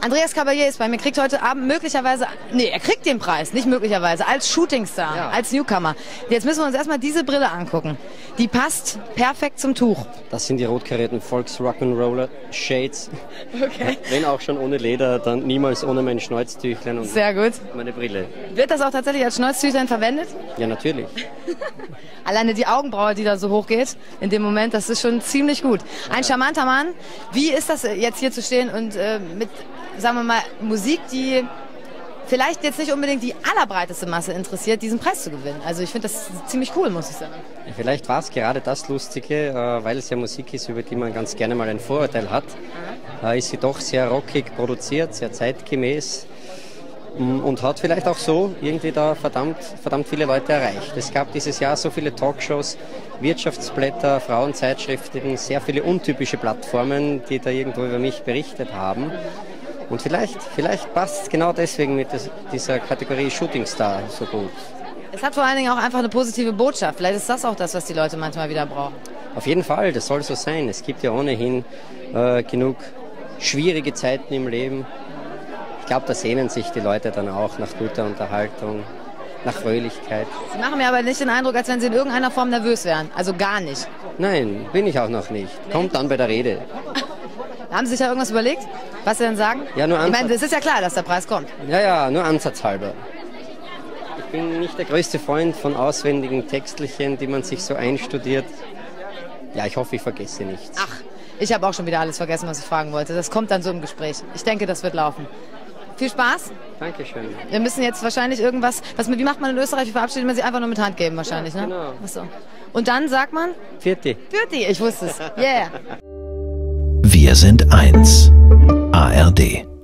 Andreas Caballé ist bei mir, kriegt heute Abend möglicherweise, nee, er kriegt den Preis, nicht möglicherweise, als Shootingstar, ja, als Newcomer. Jetzt müssen wir uns erstmal diese Brille angucken. Die passt perfekt zum Tuch. Das sind die rot karierten Volks Rock'n'Roller Shades. Okay. Wenn auch schon ohne Leder, dann niemals ohne mein Schnäuztüchlein und sehr gut. Meine Brille. Wird das auch tatsächlich als Schnäuztüchlein verwendet? Ja, natürlich. Alleine die Augenbraue, die da so hoch geht, in dem Moment, das ist schon ziemlich gut. Ein charmanter Mann. Wie ist das jetzt hier zu stehen und mit, sagen wir mal, Musik, die vielleicht jetzt nicht unbedingt die allerbreiteste Masse interessiert, diesen Preis zu gewinnen? Also ich finde das ziemlich cool, muss ich sagen. Ja, vielleicht war es gerade das Lustige, weil es ja Musik ist, über die man ganz gerne mal ein Vorurteil hat. Ist sie doch sehr rockig produziert, sehr zeitgemäß. Und hat vielleicht auch so irgendwie da verdammt viele Leute erreicht. Es gab dieses Jahr so viele Talkshows, Wirtschaftsblätter, Frauenzeitschriften, sehr viele untypische Plattformen, die da irgendwo über mich berichtet haben. Und vielleicht passt es genau deswegen mit dieser Kategorie Shootingstar so gut. Es hat vor allen Dingen auch einfach eine positive Botschaft. Vielleicht ist das auch das, was die Leute manchmal wieder brauchen. Auf jeden Fall, das soll so sein. Es gibt ja ohnehin genug schwierige Zeiten im Leben. Ich glaube, da sehnen sich die Leute dann auch nach guter Unterhaltung, nach Fröhlichkeit. Sie machen mir aber nicht den Eindruck, als wenn Sie in irgendeiner Form nervös wären. Also gar nicht. Nein, bin ich auch noch nicht. Nee. Kommt dann bei der Rede. Haben Sie sich ja irgendwas überlegt, was Sie denn sagen? Ja, nur ich meine, es ist ja klar, dass der Preis kommt. Ja, nur ansatzhalber. Ich bin nicht der größte Freund von auswendigen Textelchen, die man sich so einstudiert. Ja, ich hoffe, ich vergesse nichts. Ach, ich habe auch schon wieder alles vergessen, was ich fragen wollte. Das kommt dann so im Gespräch. Ich denke, das wird laufen. Viel Spaß. Dankeschön. Wir müssen jetzt wahrscheinlich irgendwas, wie macht man in Österreich, wie verabschiedet man sich einfach nur mit Hand geben wahrscheinlich, ja, ne? Genau. Achso. Und dann sagt man? Pfiat. Ich wusste es. Yeah. Wir sind eins. ARD.